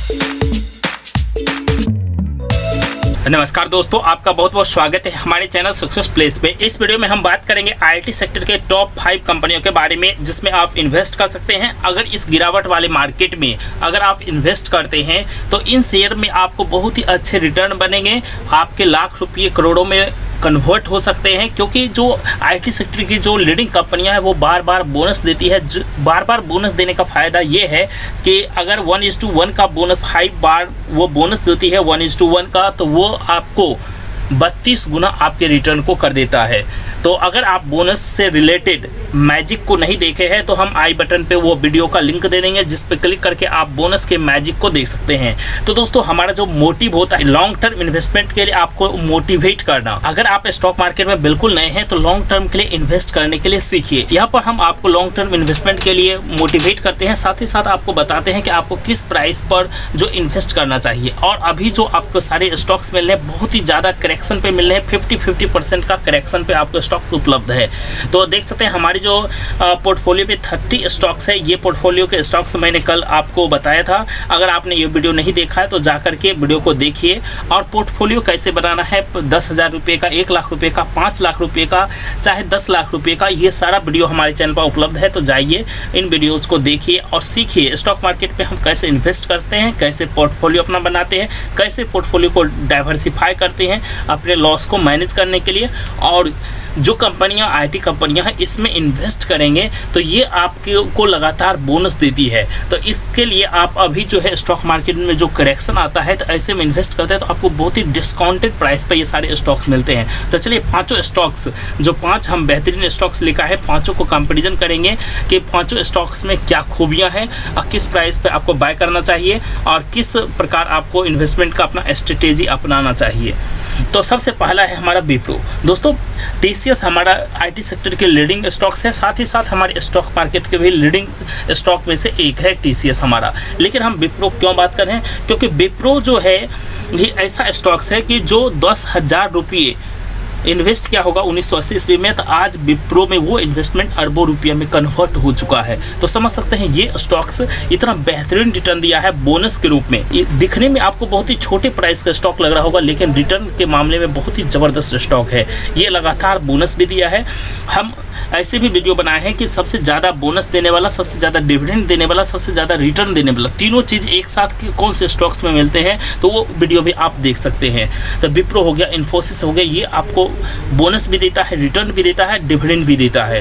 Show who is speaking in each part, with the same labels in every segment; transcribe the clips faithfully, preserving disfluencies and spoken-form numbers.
Speaker 1: नमस्कार दोस्तों, आपका बहुत बहुत स्वागत है हमारे चैनल सक्सेस प्लेस पे। इस वीडियो में हम बात करेंगे आईटी सेक्टर के टॉप फाइव कंपनियों के बारे में जिसमें आप इन्वेस्ट कर सकते हैं। अगर इस गिरावट वाले मार्केट में अगर आप इन्वेस्ट करते हैं तो इन शेयर में आपको बहुत ही अच्छे रिटर्न बनेंगे, आपके लाख रुपये करोड़ों में कन्वर्ट हो सकते हैं। क्योंकि जो आईटी सेक्टर की जो लीडिंग कंपनियां हैं वो बार बार बोनस देती है। बार बार बोनस देने का फ़ायदा ये है कि अगर वन इज टू वन का बोनस हाई बार वो बोनस देती है वन इज टू वन का, तो वो आपको बत्तीस गुना आपके रिटर्न को कर देता है। तो अगर आप बोनस से रिलेटेड मैजिक को नहीं देखे हैं तो हम आई बटन पे वो वीडियो का लिंक दे देंगे जिस पे क्लिक करके आप बोनस के मैजिक को देख सकते हैं। तो दोस्तों, हमारा जो मोटिव होता है लॉन्ग टर्म इन्वेस्टमेंट के लिए आपको मोटिवेट करना। अगर आप स्टॉक मार्केट में बिल्कुल नए हैं तो लॉन्ग टर्म के लिए इन्वेस्ट करने के लिए सीखिए। यहाँ पर हम आपको लॉन्ग टर्म इन्वेस्टमेंट के लिए मोटिवेट करते हैं, साथ ही साथ आपको बताते हैं कि आपको किस प्राइस पर जो इन्वेस्ट करना चाहिए। और अभी जो आपको सारे स्टॉक्स मिल रहे हैं बहुत ही ज़्यादा करेक्शन पे मिल रहे हैं, फिफ्टी फिफ्टी परसेंट का करेक्शन पे आपको स्टॉक्स उपलब्ध है। तो देख सकते हैं हमारी जो पोर्टफोलियो पे थर्टी स्टॉक्स है। ये पोर्टफोलियो के स्टॉक्स मैंने कल आपको बताया था। अगर आपने ये वीडियो नहीं देखा है तो जा करके वीडियो को देखिए। और पोर्टफोलियो कैसे बनाना है, दस हज़ार रुपये का, एक लाख रुपये का, पाँच लाख रुपये का, चाहे दस लाख रुपये का, ये सारा वीडियो हमारे चैनल पर उपलब्ध है। तो जाइए इन वीडियोज़ को देखिए और सीखिए स्टॉक मार्केट में हम कैसे इन्वेस्ट करते हैं, कैसे पोर्टफोलियो अपना बनाते हैं, कैसे पोर्टफोलियो को डाइवर्सिफाई करते हैं अपने लॉस को मैनेज करने के लिए। और जो कंपनियां आईटी कंपनियां हैं इसमें इन्वेस्ट करेंगे तो ये आपके को लगातार बोनस देती है। तो इसके लिए आप अभी जो है स्टॉक मार्केट में जो करेक्शन आता है तो ऐसे में इन्वेस्ट करते हैं तो आपको बहुत ही डिस्काउंटेड प्राइस पे ये सारे स्टॉक्स मिलते हैं। तो चलिए पांचों स्टॉक्स, जो पांच हम बेहतरीन स्टॉक्स लिखा है, पांचों को कंपेरिजन करेंगे कि पांचों स्टॉक्स में क्या खूबियाँ हैं और किस प्राइस पर आपको बाय करना चाहिए और किस प्रकार आपको इन्वेस्टमेंट का अपना स्ट्रेटेजी अपनाना चाहिए। तो सबसे पहला है हमारा विप्रो। दोस्तों, टीसीएस हमारा आईटी सेक्टर के लीडिंग स्टॉक्स है, साथ ही साथ हमारे स्टॉक मार्केट के भी लीडिंग स्टॉक में से एक है टीसीएस हमारा। लेकिन हम विप्रो क्यों बात कर रहे हैं, क्योंकि विप्रो जो है ये ऐसा स्टॉक्स है कि जो दस हज़ार रुपये इन्वेस्ट क्या होगा उन्नीस सौ अस्सी ईस्वी में, तो आज विप्रो में वो इन्वेस्टमेंट अरबों रुपये में कन्वर्ट हो चुका है। तो समझ सकते हैं ये स्टॉक्स इतना बेहतरीन रिटर्न दिया है बोनस के रूप में। ये दिखने में आपको बहुत ही छोटे प्राइस का स्टॉक लग रहा होगा लेकिन रिटर्न के मामले में बहुत ही ज़बरदस्त स्टॉक है। ये लगातार बोनस भी दिया है। हम ऐसे भी वीडियो बनाए हैं कि सबसे ज़्यादा बोनस देने वाला, सबसे ज़्यादा डिविडेंड देने वाला, सबसे ज़्यादा रिटर्न देने वाला, तीनों चीज़ एक साथ कौन से स्टॉक्स में मिलते हैं तो वो वीडियो भी आप देख सकते हैं। तो विप्रो हो गया, इन्फोसिस हो गया, ये आपको बोनस भी देता है, रिटर्न भी देता है, डिविडेंड भी देता है।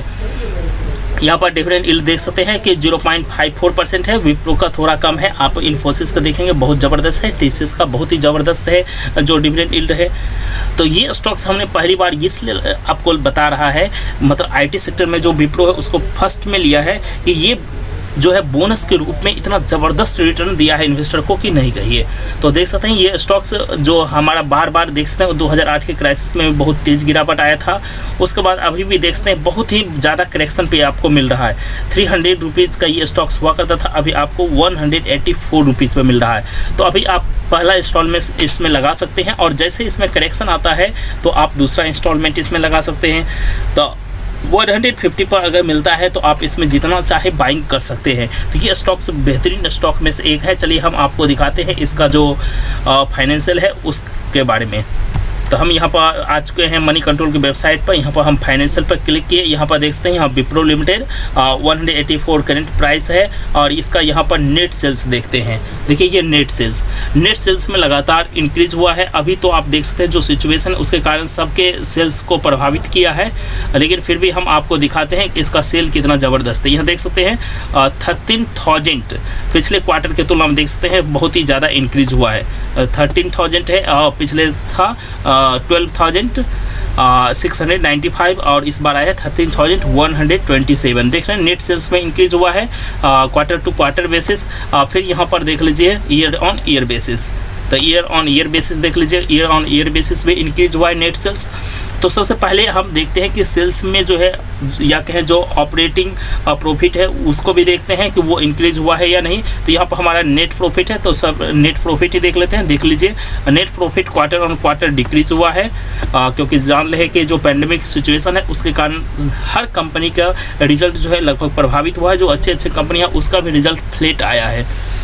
Speaker 1: यहाँ पर डिविडेंड यील्ड देख सकते हैं कि zero point five four percent है, विप्रो का थोड़ा कम है। आप इन्फोसिस का देखेंगे बहुत ज़बरदस्त है, टीसीएस का बहुत ही ज़बरदस्त है जो डिविडेंड यील्ड है। तो ये स्टॉक्स हमने पहली बार इसलिए आपको बता रहा है, मतलब आईटी सेक्टर में जो विप्रो है उसको फर्स्ट में लिया है कि ये जो है बोनस के रूप में इतना ज़बरदस्त रिटर्न दिया है इन्वेस्टर को कि नहीं कहिए। तो देख सकते हैं ये स्टॉक्स जो हमारा बार बार देख सकते हैं दो हज़ार आठ के क्राइसिस में बहुत तेज़ गिरावट आया था, उसके बाद अभी भी देख सकते हैं बहुत ही ज़्यादा करेक्शन पे आपको मिल रहा है। थ्री हंड्रेड रुपीज़ का ये स्टॉक्स हुआ करता था, अभी आपको one hundred eighty four rupees पर मिल रहा है। तो अभी आप पहला इंस्टॉलमेंट इसमें लगा सकते हैं और जैसे इसमें करेक्शन आता है तो आप दूसरा इंस्टॉलमेंट इसमें लगा सकते हैं। तो वन हंड्रेड फिफ्टी पर अगर मिलता है तो आप इसमें जितना चाहे बाइंग कर सकते हैं। तो ये स्टॉक्स बेहतरीन स्टॉक में से एक है। चलिए हम आपको दिखाते हैं इसका जो फाइनेंशियल है उसके बारे में। तो हम यहाँ पर आ चुके हैं मनी कंट्रोल की वेबसाइट पर। यहाँ पर हम फाइनेंशियल पर क्लिक किए, यहाँ पर देख सकते हैं यहाँ Wipro limited one hundred eighty four current price है और इसका यहाँ पर नेट सेल्स देखते हैं। देखिए ये नेट सेल्स नेट सेल्स में लगातार इंक्रीज हुआ है। अभी तो आप देख सकते हैं जो सिचुएशन है उसके कारण सबके सेल्स को प्रभावित किया है, लेकिन फिर भी हम आपको दिखाते हैं कि इसका सेल कितना ज़बरदस्त है। यहाँ देख सकते हैं थर्टीन थाउजेंड पिछले क्वार्टर के तुलना में देख सकते हैं बहुत ही ज़्यादा इंक्रीज हुआ है। थर्टीन थाउजेंड है और पिछले था twelve thousand six hundred ninety five और इस बार आया thirteen thousand one hundred twenty seven. देख रहे हैं नेट सेल्स में इंक्रीज हुआ है क्वार्टर टू क्वार्टर बेसिस। फिर यहाँ पर देख लीजिए ईयर ऑन ईयर बेसिस, तो ईयर ऑन ईयर बेसिस देख लीजिए, ईयर ऑन ईयर बेसिस में इंक्रीज हुआ है नेट सेल्स। तो सबसे पहले हम देखते हैं कि सेल्स में जो है या कहें जो ऑपरेटिंग प्रॉफिट है उसको भी देखते हैं कि वो इंक्रीज हुआ है या नहीं। तो यहाँ पर हमारा नेट प्रॉफिट है तो सब नेट प्रॉफिट ही देख लेते हैं। देख लीजिए net profit quarter on quarter decrease हुआ है आ, क्योंकि जान रहे कि जो पैंडेमिक सिचुएशन है उसके कारण हर कंपनी का रिजल्ट जो है लगभग प्रभावित हुआ है। जो अच्छे अच्छे कंपनी है उसका भी रिजल्ट फ्लैट आया है।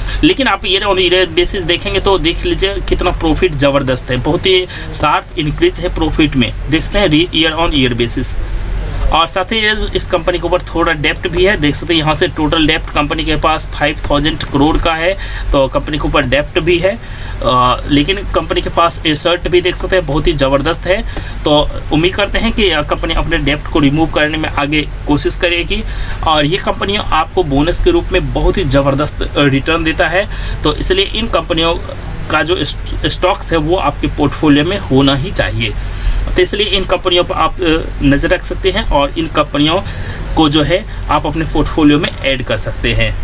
Speaker 1: लेकिन आप ईयर ऑन ईयर बेसिस देखेंगे तो देख लीजिए कितना प्रॉफिट ज़बरदस्त है, बहुत ही शार्प इंक्रीज है प्रॉफिट में, देखते हैं ईयर ऑन ईयर बेसिस। और साथ ही इस कंपनी के ऊपर थोड़ा डेप्ट भी है, देख सकते हैं यहाँ से टोटल डेप्ट कंपनी के पास पाँच हज़ार करोड़ का है, तो कंपनी के ऊपर डेप्ट भी है। आ, लेकिन कंपनी के पास एसेट भी देख सकते हैं बहुत ही ज़बरदस्त है। तो उम्मीद करते हैं कि कंपनी अपने डेप्ट को रिमूव करने में आगे कोशिश करेगी, और ये कंपनियाँ आपको बोनस के रूप में बहुत ही ज़बरदस्त रिटर्न देता है। तो इसलिए इन कंपनियों का जो स्टॉक्स है वो आपके पोर्टफोलियो में होना ही चाहिए। तो इसलिए इन कंपनियों पर आप नज़र रख सकते हैं और इन कंपनियों को जो है आप अपने पोर्टफोलियो में ऐड कर सकते हैं।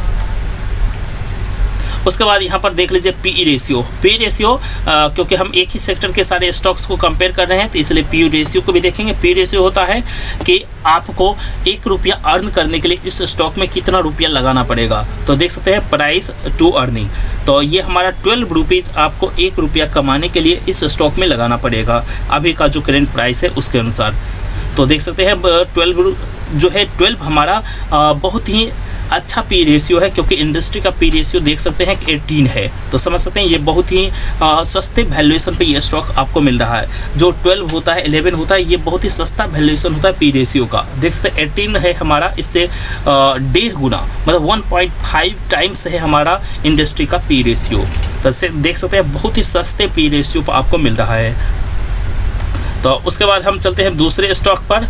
Speaker 1: उसके बाद यहाँ पर देख लीजिए पी रेशियो। पी रेशियो क्योंकि हम एक ही सेक्टर के सारे स्टॉक्स को कंपेयर कर रहे हैं तो इसलिए पी रेशियो को भी देखेंगे। पी रेशियो होता है कि आपको एक रुपया अर्न करने के लिए इस स्टॉक में कितना रुपया लगाना पड़ेगा। तो देख सकते हैं प्राइस टू अर्निंग, तो ये हमारा ट्वेल्व रुपीज़ आपको एक रुपया कमाने के लिए इस स्टॉक में लगाना पड़ेगा अभी का जो करेंट प्राइस है उसके अनुसार। तो देख सकते हैं ट्वेल्व जो है ट्वेल्व हमारा बहुत ही अच्छा पी रेशियो है, क्योंकि इंडस्ट्री का पी रेशियो देख सकते हैं कि अठारह है। तो समझ सकते हैं ये बहुत ही आ, सस्ते वैल्यूएशन पे ये स्टॉक आपको मिल रहा है। जो ट्वेल्व होता है ग्यारह होता है ये बहुत ही सस्ता वैल्यूएशन होता है पी रेशियो का। देख सकते हैं अठारह है हमारा, इससे डेढ़ गुना मतलब वन पॉइंट फाइव टाइम्स है हमारा इंडस्ट्री का पी रेशियो। तो देख सकते हैं बहुत ही सस्ते पी रेशियो पर आपको मिल रहा है। तो उसके बाद हम चलते हैं दूसरे स्टॉक पर।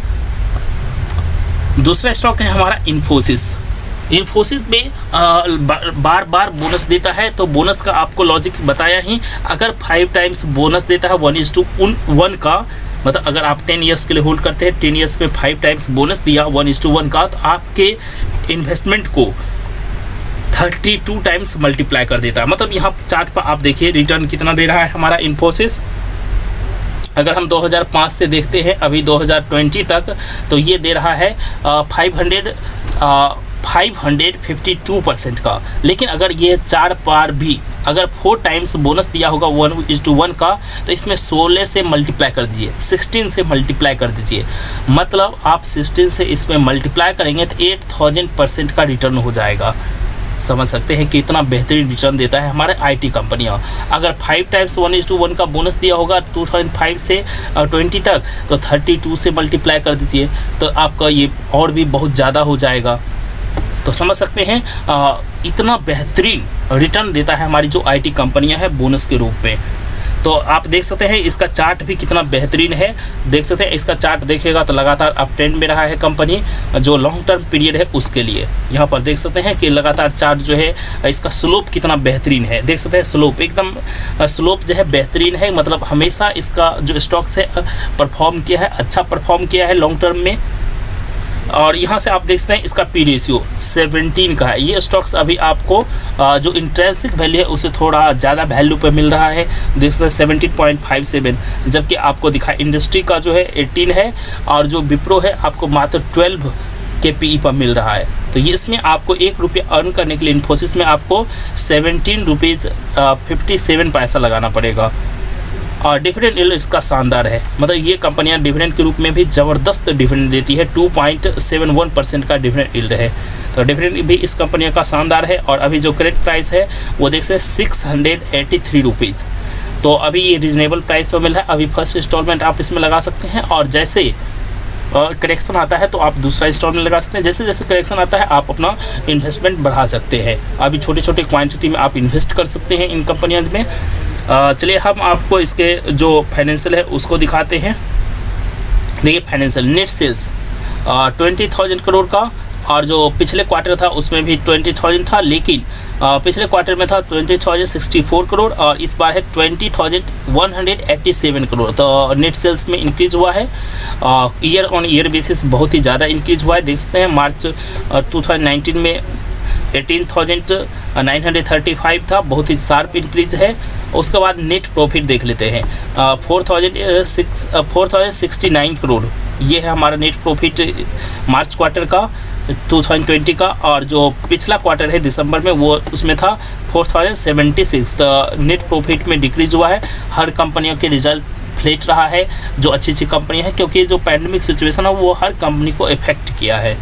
Speaker 1: दूसरा स्टॉक है हमारा इन्फोसिस। इन्फोसिस में आ, बार बार बोनस देता है, तो बोनस का आपको लॉजिक बताया ही। अगर फाइव टाइम्स बोनस देता है वन इज टू वन का, मतलब अगर आप टेन ईयर्स के लिए होल्ड करते हैं, टेन ईयर्स में फाइव टाइम्स बोनस दिया वन इज टू वन का, तो आपके इन्वेस्टमेंट को थर्टी टू टाइम्स मल्टीप्लाई कर देता है। मतलब यहाँ चार्ट पर आप देखिए रिटर्न कितना दे रहा है हमारा इन्फोसिस। अगर हम दो हज़ार पाँच से देखते हैं अभी दो हज़ार बीस तक, तो ये दे रहा है five hundred five hundred fifty two percent का। लेकिन अगर ये चार बार भी अगर फोर टाइम्स बोनस दिया होगा वन इज टू वन का, तो इसमें सोलह से मल्टीप्लाई कर दीजिए, सिक्सटीन से मल्टीप्लाई कर दीजिए। मतलब आप सिक्सटीन से इसमें मल्टीप्लाई करेंगे तो एट थाउजेंड परसेंट का रिटर्न हो जाएगा। समझ सकते हैं कि इतना बेहतरीन रिटर्न देता है हमारे आईटी कंपनियाँ। अगर five times one is two one का बोनस दिया होगा टू थाउजेंड फाइव से ट्वेंटी तक, तो थर्टी टू से मल्टीप्लाई कर दीजिए तो आपका ये और भी बहुत ज़्यादा हो जाएगा। तो समझ सकते हैं आ, इतना बेहतरीन रिटर्न देता है हमारी जो आईटी कंपनियां हैं बोनस के रूप में। तो आप देख सकते हैं इसका चार्ट भी कितना बेहतरीन है। देख सकते हैं इसका चार्ट देखिएगा तो लगातार अप ट्रेंड में रहा है कंपनी, जो लॉन्ग टर्म पीरियड है उसके लिए। यहाँ पर देख सकते हैं कि लगातार चार्ट जो है इसका स्लोप कितना बेहतरीन है। देख सकते हैं स्लोप एकदम स्लोप जो है बेहतरीन है, मतलब हमेशा इसका जो स्टॉक्स है परफॉर्म किया है, अच्छा परफॉर्म किया है लॉन्ग टर्म में। और यहाँ से आप देख सकते हैं इसका पी रेशियो सेवनटीन का है। ये स्टॉक्स अभी आपको जो इंट्रेंसिक वैल्यू है उससे थोड़ा ज़्यादा वैल्यू पे मिल रहा है, देख सकते हैं सेवनटीन पॉइंट फाइव सेवन, जबकि आपको दिखा इंडस्ट्री का जो है एटीन है और जो विप्रो है आपको मात्र ट्वेल्व के पी पर मिल रहा है। तो ये इसमें आपको एक रुपये अर्न करने के लिए इन्फोसिस में आपको सेवनटीन रुपीज़ फिफ्टी सेवन पैसा लगाना पड़ेगा। और डिविडेंड यील्ड इसका शानदार है, मतलब ये कंपनियां डिविडेंड के रूप में भी ज़बरदस्त डिविडेंड देती है, two point seven one percent का डिविडेंड यील्ड है। तो डिविडेंड भी इस कंपनियों का शानदार है। और अभी जो करेंट प्राइस है वो देख सकते हैं six hundred eighty three rupees. तो अभी ये रिजनेबल प्राइस पर मिल रहा है। अभी फर्स्ट इंस्टॉलमेंट आप इसमें लगा सकते हैं, और जैसे और करेक्शन आता है तो आप दूसरा इंस्टॉलमेंट लगा सकते हैं। जैसे जैसे करेक्शन आता है आप अपना इन्वेस्टमेंट बढ़ा सकते हैं। अभी छोटे छोटे क्वांटिटी में आप इन्वेस्ट कर सकते हैं इन कंपनियों में। चलिए हम आपको इसके जो फाइनेंशियल है उसको दिखाते हैं। देखिए financial net sales twenty thousand crore का, और जो पिछले क्वार्टर था उसमें भी ट्वेंटी थाउजेंड था, लेकिन आ, पिछले क्वार्टर में था twenty thousand sixty four crore और इस बार है twenty thousand one hundred eighty seven crore. तो नेट सेल्स में इंक्रीज़ हुआ है, ईयर ऑन ईयर बेसिस बहुत ही ज़्यादा इंक्रीज़ हुआ है। देख सकते हैं मार्च टू थाउजेंड नाइनटीन में eighteen thousand nine hundred thirty five था, बहुत ही शार्प इंक्रीज है। उसके बाद नेट प्रॉफिट देख लेते हैं, four thousand six four thousand sixty nine crore ये है हमारा नेट प्रॉफिट मार्च क्वार्टर का टू थाउजेंड ट्वेंटी का, और जो पिछला क्वार्टर है दिसंबर में वो उसमें था फोर थाउजेंड सेवेंटी सिक्स। तो नेट प्रॉफिट में डिक्रीज हुआ है। हर कंपनियों के रिजल्ट फ्लैट रहा है जो अच्छी अच्छी कंपनी है, क्योंकि जो पैंडमिक सिचुएशन है वो हर कंपनी को इफेक्ट किया है।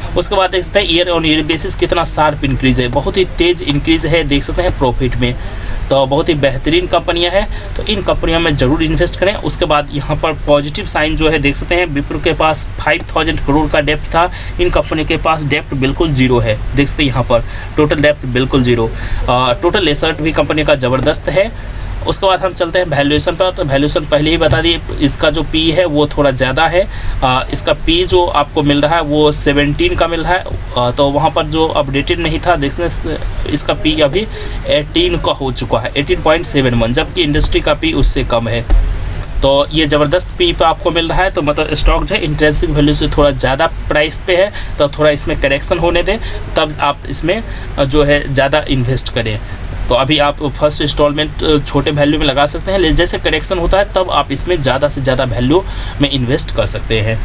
Speaker 1: उसके बाद देख सकते हैं ईयर ऑन ईयर बेसिस कितना शार्प इंक्रीज है, बहुत ही तेज इंक्रीज है देख सकते हैं प्रॉफिट में। तो बहुत ही बेहतरीन कंपनियां हैं, तो इन कंपनियों में ज़रूर इन्वेस्ट करें। उसके बाद यहाँ पर पॉजिटिव साइन जो है देख सकते हैं, विप्रो के पास फाइव थाउजेंड करोड़ का डेप्ट था, इन कंपनी के पास डेप्ट बिल्कुल जीरो है। देख सकते हैं यहाँ पर टोटल डेप्ट बिल्कुल जीरो। टोटल एसेट भी कंपनी का ज़बरदस्त है। उसके बाद हम चलते हैं वैल्यूएशन पर। तो वैल्यूएशन पहले ही बता दिए, इसका जो पी है वो थोड़ा ज़्यादा है। आ, इसका पी जो आपको मिल रहा है वो सेवनटीन का मिल रहा है, आ, तो वहाँ पर जो अपडेटेड नहीं था देखने, इसका पी अभी एटीन का हो चुका है, एटीन पॉइंट सेवन वन, जबकि इंडस्ट्री का पी उससे कम है। तो ये ज़बरदस्त पी पे आपको मिल रहा है। तो मतलब स्टॉक जो है इंट्रिंसिक वैल्यू से थोड़ा ज़्यादा प्राइस पे है, तो थोड़ा इसमें करेक्शन होने दें, तब आप इसमें जो है ज़्यादा इन्वेस्ट करें। तो अभी आप फर्स्ट इंस्टॉलमेंट छोटे वैल्यू में लगा सकते हैं, जैसे करेक्शन होता है तब आप इसमें ज़्यादा से ज़्यादा वैल्यू में इन्वेस्ट कर सकते हैं।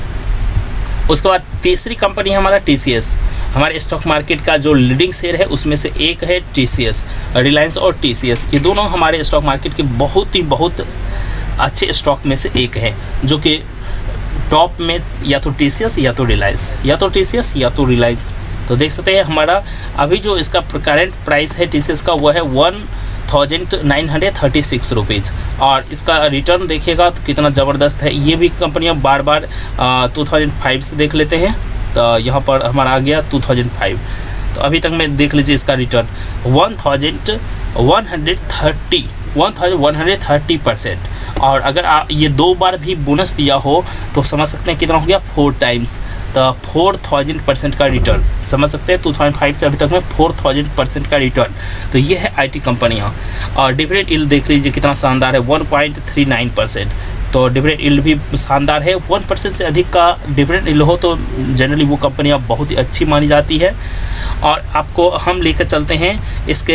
Speaker 1: उसके बाद तीसरी कंपनी है हमारा टी सी एस। हमारे स्टॉक मार्केट का जो लीडिंग शेयर है उसमें से एक है टी सी एस, रिलायंस और टी सी एस। ये दोनों हमारे स्टॉक मार्केट के बहुत ही बहुत अच्छे स्टॉक में से एक है, जो कि टॉप में या तो टी सी एस या तो रिलायंस, या तो टी सी एस या तो रिलायंस। तो देख सकते हैं हमारा अभी जो इसका करंट प्राइस है टी सी एस का वो है one thousand nine hundred thirty six rupees, और इसका रिटर्न देखिएगा तो कितना ज़बरदस्त है। ये भी कंपनियां बार बार टू थाउजेंड फाइव से देख लेते हैं, तो यहाँ पर हमारा आ गया टू थाउजेंड फाइव। तो अभी तक में देख लीजिए इसका return one thousand one hundred thirty one thousand one hundred thirty percent, और अगर आप ये दो बार भी बोनस दिया हो तो समझ सकते हैं कितना हो गया, फोर टाइम्स। तो फोर थाउजेंड परसेंट का रिटर्न समझ सकते हैं, टू थाउजेंड फाइव से अभी तक में फोर थाउजेंड परसेंट का रिटर्न। तो ये है आईटी कंपनियाँ। और डिविडेंड यील्ड देख लीजिए कितना शानदार है, one point three nine percent. तो डिविडेंड यील्ड भी शानदार है। वन परसेंट से अधिक का डिविडेंड यील्ड हो तो जनरली वो कंपनियाँ बहुत ही अच्छी मानी जाती है। और आपको हम लेकर चलते हैं इसके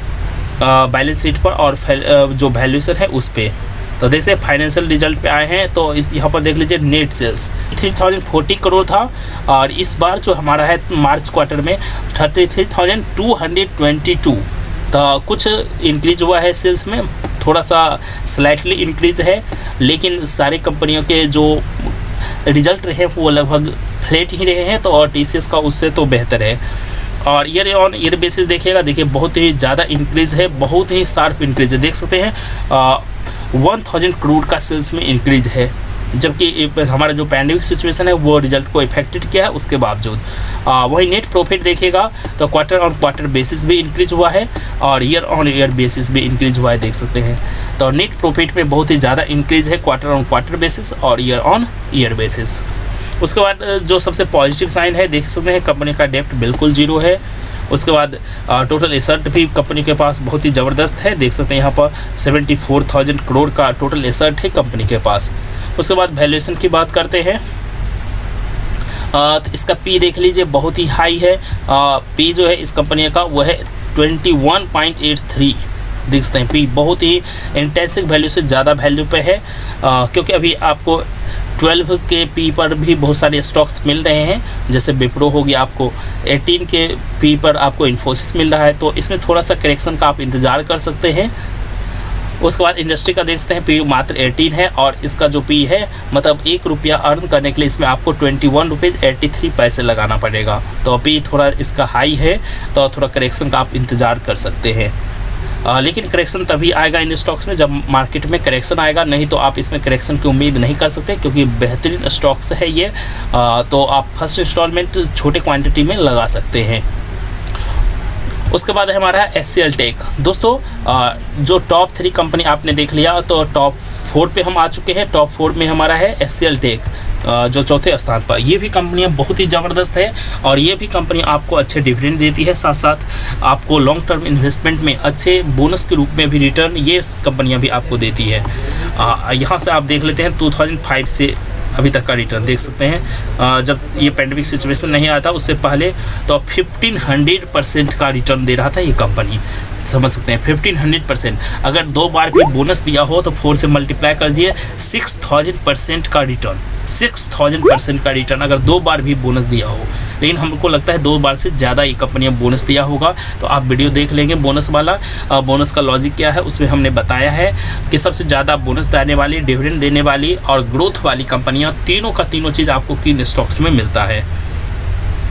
Speaker 1: बैलेंस शीट पर और जो वैल्यूएशन है उस पर। तो देखते हैं फाइनेंशियल रिजल्ट पे आए हैं, तो इस यहाँ पर देख लीजिए net sales three thousand forty crore था, और इस बार जो हमारा है मार्च क्वार्टर में thirty three thousand two hundred twenty two. तो कुछ इंक्रीज हुआ है सेल्स में, थोड़ा सा स्लाइटली इंक्रीज है, लेकिन सारी कंपनियों के जो रिजल्ट रहे वो लगभग फ्लैट ही रहे हैं। तो और टी सी एस का उससे तो बेहतर है। और ईयर ऑन ईयर बेसिस देखिएगा, देखिए बहुत ही ज़्यादा इंक्रीज़ है, बहुत ही शार्प इंक्रीज है। देख सकते हैं वन थाउजेंड करोड़ का सेल्स में इंक्रीज है, जबकि हमारा जो पैंडेमिक सिचुएशन है वो रिजल्ट को इफेक्टेड किया है उसके बावजूद। वही नेट प्रॉफिट देखिएगा तो क्वार्टर ऑन क्वार्टर बेसिस भी इंक्रीज हुआ है, और ईयर ऑन ईयर बेसिस भी इंक्रीज हुआ है देख सकते हैं। तो नेट प्रॉफिट में बहुत ही ज़्यादा इंक्रीज है क्वार्टर ऑन क्वार्टर बेसिस और ईयर ऑन ईयर बेसिस। उसके बाद जो सबसे पॉजिटिव साइन है देख सकते हैं, कंपनी का डेप्ट बिल्कुल जीरो है। उसके बाद टोटल एसेट भी कंपनी के पास बहुत ही ज़बरदस्त है, देख सकते हैं यहाँ पर सेवेंटी फोर थाउजेंड करोड़ का टोटल एसेट है कंपनी के पास। उसके बाद वैल्यूएशन की बात करते हैं, आ, तो इसका पी देख लीजिए बहुत ही हाई है। आ, पी जो है इस कंपनी का वो है twenty one point eight three, देख सकते हैं पी बहुत ही इंटेंसिव वैल्यू से ज़्यादा वैल्यू पे है, आ, क्योंकि अभी आपको ट्वेल्व के पी पर भी बहुत सारे स्टॉक्स मिल रहे हैं, जैसे विप्रो हो गया, आपको एटीन के पी पर आपको इन्फोसिस मिल रहा है। तो इसमें थोड़ा सा करेक्शन का आप इंतज़ार कर सकते हैं। उसके बाद इंडस्ट्री का देख सकते हैं पी मात्र एटीन है, और इसका जो पी है मतलब एक रुपया अर्न करने के लिए इसमें आपको twenty one rupees eighty three पैसे लगाना पड़ेगा। तो पी थोड़ा इसका हाई है, तो थोड़ा करेक्शन का आप इंतज़ार कर सकते हैं। आ, लेकिन करेक्शन तभी आएगा इन स्टॉक्स में जब मार्केट में करेक्शन आएगा, नहीं तो आप इसमें करेक्शन की उम्मीद नहीं कर सकते, क्योंकि बेहतरीन स्टॉक्स है ये। आ, तो आप फर्स्ट इंस्टॉलमेंट छोटे क्वांटिटी में लगा सकते हैं। उसके बाद है हमारा एच सी एल टेक। दोस्तों आ, जो टॉप थ्री कंपनी आपने देख लिया, तो टॉप फोर पे हम आ चुके हैं। टॉप फोर में हमारा है एच सी एल टेक, जो चौथे स्थान पर। ये भी कंपनियां बहुत ही ज़बरदस्त है, और ये भी कंपनी आपको अच्छे डिविडेंड देती है, साथ साथ आपको लॉन्ग टर्म इन्वेस्टमेंट में अच्छे बोनस के रूप में भी रिटर्न ये कंपनियां भी आपको देती है। यहाँ से आप देख लेते हैं टू थाउजेंड फाइव से अभी तक का रिटर्न देख सकते हैं। जब ये पैंडेमिक सिचुएशन नहीं आया था उससे पहले तो फिफ्टीन हंड्रेड परसेंट का रिटर्न दे रहा था ये कंपनी, समझ सकते हैं फिफ्टीन हंड्रेड परसेंट। अगर दो बार भी बोनस दिया हो तो फोर से मल्टीप्लाई कर दिए, सिक्स थाउजेंड परसेंट का रिटर्न, सिक्स थाउजेंड परसेंट का रिटर्न अगर दो बार भी बोनस दिया हो। लेकिन हमको लगता है दो बार से ज़्यादा ये कंपनियाँ बोनस दिया होगा, तो आप वीडियो देख लेंगे बोनस वाला। बोनस का लॉजिक क्या है उसमें हमने बताया है कि सबसे ज़्यादा बोनस देने वाली, डिविडेंड देने वाली और ग्रोथ वाली कंपनियाँ, तीनों का तीनों चीज़ आपको किन स्टॉक्स में मिलता है।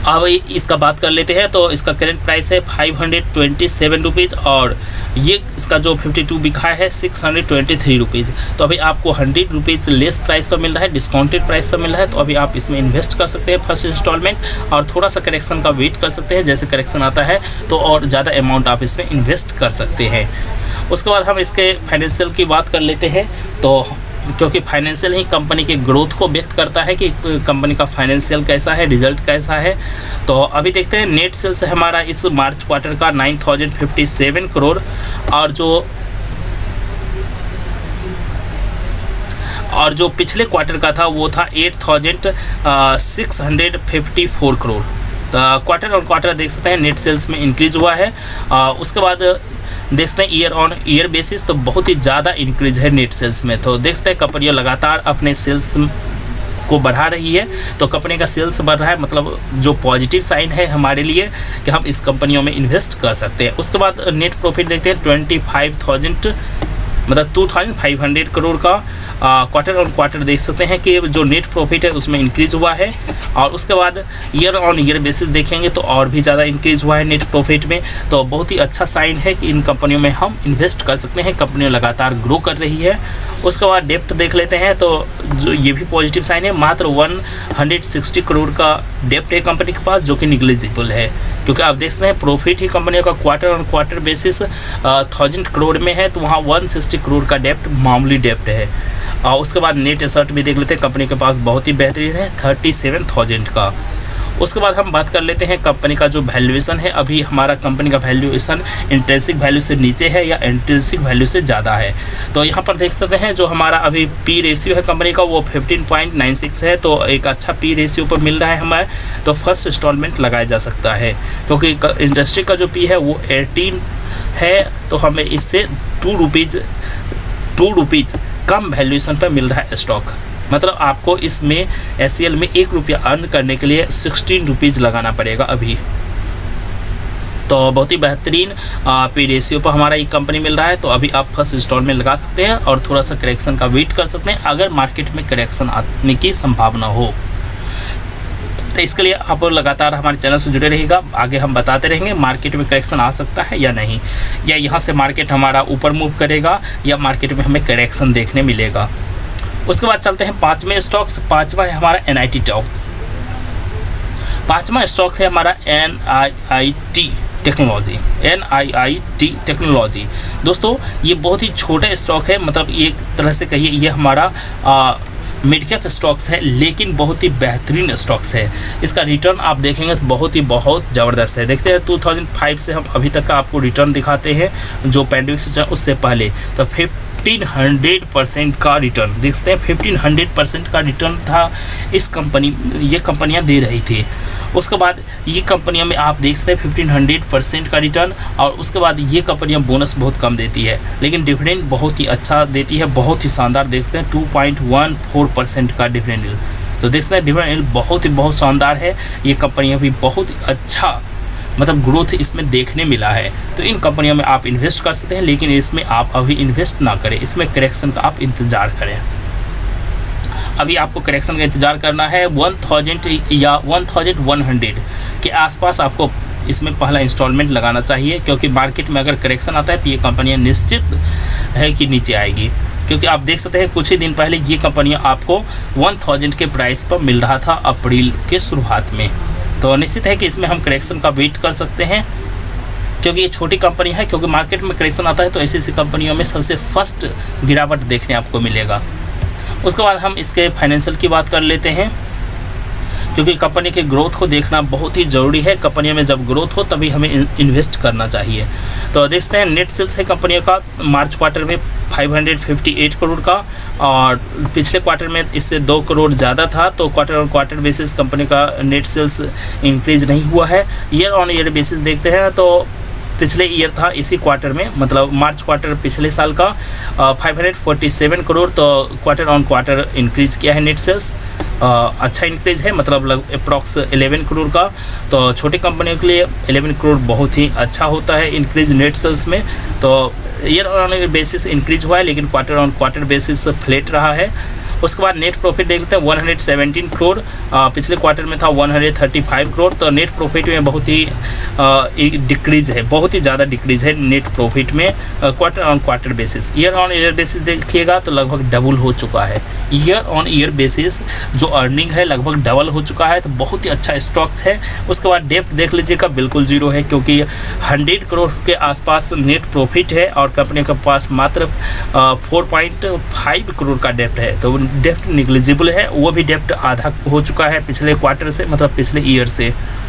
Speaker 1: अब इसका बात कर लेते हैं तो इसका करेंट प्राइस है five hundred twenty seven rupees और ये इसका जो फिफ्टी टू बिका है six hundred twenty three rupees. तो अभी आपको हंड्रेड रुपीज़ लेस प्राइस पर मिल रहा है, डिस्काउंटेड प्राइस पर मिल रहा है। तो अभी आप इसमें इन्वेस्ट कर सकते हैं फर्स्ट इंस्टॉलमेंट और थोड़ा सा करेक्शन का वेट कर सकते हैं। जैसे करेक्शन आता है तो और ज़्यादा अमाउंट आप इसमें इन्वेस्ट कर सकते हैं। उसके बाद हम इसके फाइनेंशियल की बात कर लेते हैं तो क्योंकि फाइनेंशियल ही कंपनी के ग्रोथ को व्यक्त करता है कि कंपनी का फाइनेंशियल कैसा है, रिजल्ट कैसा है। तो अभी देखते हैं नेट सेल्स है हमारा इस मार्च क्वार्टर का nine thousand fifty seven crore और जो और जो पिछले क्वार्टर का था वो था eight thousand six hundred fifty four crore. तो क्वार्टर और क्वार्टर देख सकते हैं नेट सेल्स में इंक्रीज हुआ है। आ, उसके बाद देखते हैं ईयर ऑन ईयर बेसिस तो बहुत ही ज़्यादा इंक्रीज है नेट सेल्स में। तो देखते हैं कंपनियाँ लगातार अपने सेल्स को बढ़ा रही है। तो कंपनी का सेल्स बढ़ रहा है मतलब जो पॉजिटिव साइन है हमारे लिए कि हम इस कंपनियों में इन्वेस्ट कर सकते हैं। उसके बाद नेट प्रॉफिट देखते हैं ट्वेंटी फाइव थाउजेंड मतलब two thousand five hundred crore का क्वार्टर ऑन क्वार्टर देख सकते हैं कि जो नेट प्रॉफिट है उसमें इंक्रीज़ हुआ है। और उसके बाद ईयर ऑन ईयर बेसिस देखेंगे तो और भी ज़्यादा इंक्रीज़ हुआ है नेट प्रॉफिट में। तो बहुत ही अच्छा साइन है कि इन कंपनियों में हम इन्वेस्ट कर सकते हैं। कंपनियाँ लगातार ग्रो कर रही है। उसके बाद डेप्ट देख लेते हैं तो जो ये भी पॉजिटिव साइन है। मात्र वन हंड्रेड सिक्सटी करोड़ का डेप्ट है कंपनी के पास जो कि निग्लिजिबल है क्योंकि आप देख सकते हैं प्रॉफिट ही कंपनियों का quarter on quarter basis thousand crore में है तो वहाँ वन सिक्सटी करोड़ का डेप्ट मामूली डेप्ट है। और उसके बाद नेट एसेट भी देख लेते हैं कंपनी के पास बहुत ही बेहतरीन है थर्टी सेवन थाउजेंड का। उसके बाद हम बात कर लेते हैं कंपनी का जो वैल्यूएशन है। अभी हमारा कंपनी का वैल्यूएशन इंट्रिंसिक वैल्यू से नीचे है या इंट्रिंसिक वैल्यू से ज़्यादा है। तो यहाँ पर देख सकते हैं जो हमारा अभी पी रेशियो है कंपनी का वो फिफ्टीन पॉइंट नाइन सिक्स है। तो एक अच्छा पी रेशियो पर मिल रहा है हमें तो फर्स्ट इंस्टॉलमेंट लगाया जा सकता है क्योंकि इंडस्ट्री का जो पी है वो एटीन है। तो हमें इससे टू रुपीज़ टू रुपीज़ कम वैल्यूएशन पर मिल रहा है स्टॉक। मतलब आपको इसमें एस सी एल में एक रुपया अर्न करने के लिए सिक्सटीन रुपीज़ लगाना पड़ेगा अभी। तो बहुत ही बेहतरीन पी रेशियो पर हमारा ये कंपनी मिल रहा है। तो अभी आप फर्स्ट इंस्टॉलमेंट लगा सकते हैं और थोड़ा सा करेक्शन का वेट कर सकते हैं अगर मार्केट में करेक्शन आने की संभावना हो। तो इसके लिए आप लगातार हमारे चैनल से जुड़े रहिएगा। आगे हम बताते रहेंगे मार्केट में करेक्शन आ सकता है या नहीं, या यहाँ से मार्केट हमारा ऊपर मूव करेगा या मार्केट में हमें करेक्शन देखने मिलेगा। उसके बाद चलते हैं पाँचवें स्टॉक्स। पाँचवा है हमारा एन आई टी टॉप। पाँचवा स्टॉक है हमारा N I I T technology. N I I T technology दोस्तों ये बहुत ही छोटा स्टॉक है, मतलब एक तरह से कहिए ये हमारा आ, मिड कैप स्टॉक्स है लेकिन बहुत ही बेहतरीन स्टॉक्स है। इसका रिटर्न आप देखेंगे तो बहुत ही बहुत ज़बरदस्त है। देखते हैं टू थाउजेंड फाइव से हम अभी तक का आपको रिटर्न दिखाते हैं जो पैंडेमिक से उससे पहले तो फिफ्टीन हंड्रेड परसेंट का रिटर्न देखते हैं। फिफ्टीन हंड्रेड परसेंट का रिटर्न था इस कंपनी ये कंपनियां दे रही थी। उसके बाद ये कंपनियों में आप देख सकते हैं फिफ्टीन हंड्रेड परसेंट का रिटर्न और उसके बाद ये कंपनियां बोनस बहुत कम देती है लेकिन डिविडेंड बहुत ही अच्छा देती है, बहुत ही शानदार देख सकते हैं two point one four percent का डिविडेंड। तो देख सकते हैं डिविडेंड बहुत ही बहुत शानदार है। ये कंपनियां भी बहुत ही अच्छा मतलब ग्रोथ इसमें देखने मिला है। तो इन कंपनियों में आप इन्वेस्ट कर सकते हैं लेकिन इसमें आप अभी इन्वेस्ट ना करें, इसमें करेक्शन का आप इंतज़ार करें। अभी आपको करेक्शन का इंतज़ार करना है वन थाउजेंड या वन थाउजेंड वन हंड्रेड के आसपास आपको इसमें पहला इंस्टॉलमेंट लगाना चाहिए क्योंकि मार्केट में अगर करेक्शन आता है तो ये कंपनियां निश्चित है कि नीचे आएगी। क्योंकि आप देख सकते हैं कुछ ही दिन पहले ये कंपनियां आपको वन थाउजेंड के प्राइस पर मिल रहा था अप्रैल के शुरुआत में। तो निश्चित है कि इसमें हम करेक्शन का वेट कर सकते हैं क्योंकि ये छोटी कंपनी है। क्योंकि मार्केट में करेक्शन आता है तो ऐसी ऐसी कंपनियों में सबसे फर्स्ट गिरावट देखने आपको मिलेगा। उसके बाद हम इसके फाइनेंशियल की बात कर लेते हैं क्योंकि कंपनी के ग्रोथ को देखना बहुत ही ज़रूरी है। कंपनियों में जब ग्रोथ हो तभी हमें इन्वेस्ट करना चाहिए। तो देखते हैं नेट सेल्स है कंपनियों का मार्च क्वार्टर में five hundred fifty eight crore का और पिछले क्वार्टर में इससे दो करोड़ ज़्यादा था। तो quarter on quarter basis company का नेट सेल्स इंक्रीज नहीं हुआ है। ईयर ऑन ईयर बेसिस देखते हैं तो पिछले ईयर था इसी क्वार्टर में मतलब मार्च क्वार्टर पिछले साल का five hundred forty seven crore. तो क्वार्टर ऑन क्वार्टर इंक्रीज़ किया है नेट सेल्स, अच्छा इंक्रीज है मतलब लग अप्रॉक्स इलेवन करोड़ का। तो छोटी कंपनियों के लिए इलेवन करोड़ बहुत ही अच्छा होता है इंक्रीज नेट सेल्स में। तो year on year basis increase हुआ है लेकिन quarter on quarter basis flat रहा है। उसके बाद नेट प्रॉफिट देख लेते हैं वन हंड्रेड सेवेंटीन करोड़, पिछले क्वार्टर में था one hundred thirty five crore. तो नेट प्रॉफिट में बहुत ही डिक्रीज है, बहुत ही ज़्यादा डिक्रीज है नेट प्रॉफिट में quarter on quarter basis. Year on year basis देखिएगा तो लगभग डबल हो चुका है। ईयर ऑन ईयर बेसिस जो अर्निंग है लगभग डबल हो चुका है, तो बहुत ही अच्छा स्टॉक्स है। उसके बाद डेप्ट देख लीजिएगा बिल्कुल जीरो है, क्योंकि हंड्रेड करोड़ के आसपास नेट प्रॉफिट है और कंपनी के पास मात्र फोर पॉइंट फाइव करोड़ का डेप्ट है। तो डेप्ट निग्लिजिबल है, वो भी डेप्ट आधा हो चुका है पिछले क्वार्टर से, मतलब पिछले ईयर से।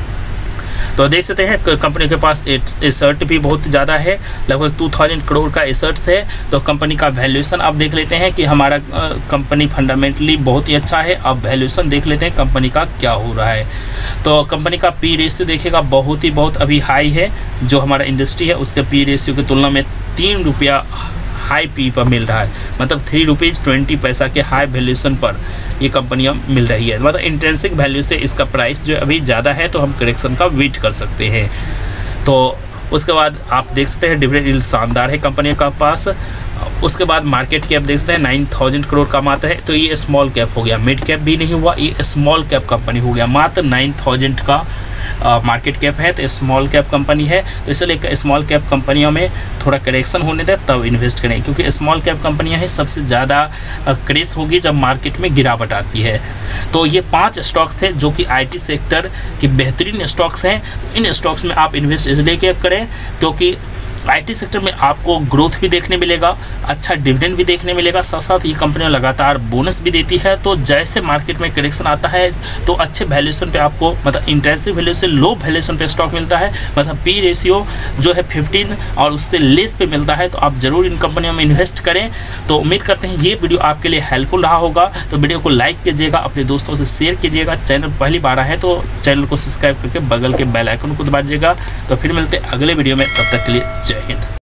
Speaker 1: तो देख सकते हैं कंपनी के पास एसेट भी बहुत ज़्यादा है, लगभग टू थाउजेंड करोड़ का एसेट्स है। तो कंपनी का वैल्यूएशन आप देख लेते हैं कि हमारा कंपनी फंडामेंटली बहुत ही अच्छा है। अब वैल्यूएशन देख लेते हैं कंपनी का क्या हो रहा है। तो कंपनी का पी रेशियो देखिएगा बहुत ही बहुत अभी हाई है, जो हमारा इंडस्ट्री है उसके पी रेशियो की तुलना में तीन रुपया हाई पी पर मिल रहा है, मतलब थ्री रुपीज़ ट्वेंटी पैसा के हाई वैल्यूएशन पर ये कंपनियां मिल रही है। मतलब इंट्रिंसिक वैल्यू से इसका प्राइस जो अभी ज़्यादा है, तो हम करेक्शन का वेट कर सकते हैं। तो उसके बाद आप देख सकते हैं डिविडेंड यील्ड शानदार है कंपनी का पास। उसके बाद मार्केट कैप देख सकते हैं नाइन थाउजेंड करोड़ का मात्र है, तो ये स्मॉल कैप हो गया, मिड कैप भी नहीं हुआ, ये स्मॉल कैप कंपनी हो गया। मात्र नाइन थाउजेंड का मार्केट कैप है, तो स्मॉल कैप कंपनी है। तो इसलिए स्मॉल कैप कंपनियों में थोड़ा करेक्शन होने दें तब इन्वेस्ट करें, क्योंकि स्मॉल कैप कंपनियां हैं सबसे ज़्यादा क्रेज होगी जब मार्केट में गिरावट आती है। तो ये पांच स्टॉक्स थे जो कि आईटी सेक्टर के बेहतरीन स्टॉक्स हैं। इन स्टॉक्स में आप इन्वेस्ट इसलिए करें क्योंकि आईटी सेक्टर में आपको ग्रोथ भी देखने मिलेगा, अच्छा डिविडेंड भी देखने मिलेगा, साथ साथ ये कंपनियां लगातार बोनस भी देती है। तो जैसे मार्केट में करेक्शन आता है तो अच्छे वैल्यूएशन पे आपको, मतलब इंटेंसिव वैल्यू से लो वैल्यूएशन पे स्टॉक मिलता है, मतलब पी रेशियो जो है फिफ्टीन और उससे लेस पे मिलता है। तो आप ज़रूर इन कंपनियों में इन्वेस्ट करें। तो उम्मीद करते हैं ये वीडियो आपके लिए हेल्पफुल रहा होगा। तो वीडियो को लाइक कीजिएगा, अपने दोस्तों से शेयर कीजिएगा। चैनल पहली बार आए तो चैनल को सब्सक्राइब करके बगल के बेल आइकन को दबा दीजिएगा। तो फिर मिलते हैं अगले वीडियो में, तब तक के लिए जय हिंद।